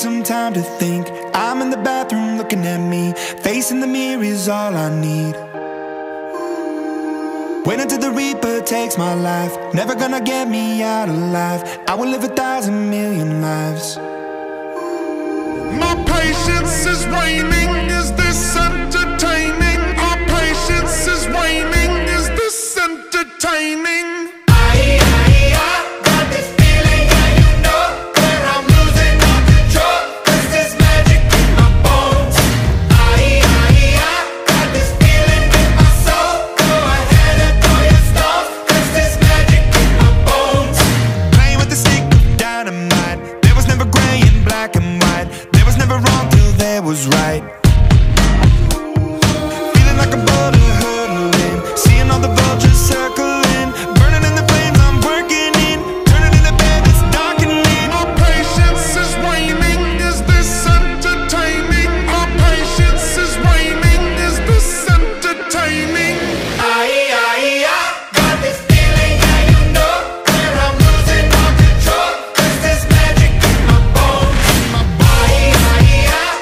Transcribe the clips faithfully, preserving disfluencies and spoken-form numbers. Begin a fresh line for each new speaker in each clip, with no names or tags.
some time to think. I'm in the bathroom looking at me. Facing the mirror is all I need. Wait until the Reaper takes my life. Never gonna get me out alive. I will live a thousand million lives.
My patience is waning. Is this entertaining? Our patience is waning. Is this entertaining?
Was right. Feeling like a boulder hurtling, seeing all the vultures circling, burning in the flames I'm working in, turning in the bed that's darkening.
Our patience is waning. Is this entertaining? Our patience is waning. Is this entertaining?
I, I, I got this feeling, yeah, you know, where I'm losing all control. Cause there's magic in my bones. My body, I, I, I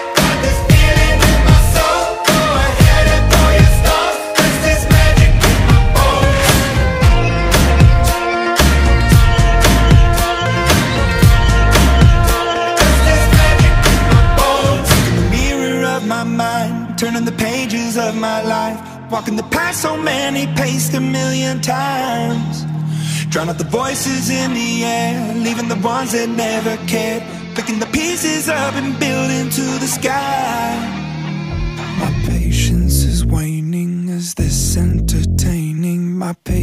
turning the pages of my life, walking the path so many paced a million times. Drown out the voices in the air, leaving the ones that never cared, picking the pieces up and building to the sky. My patience is waning. Is this entertaining? My patience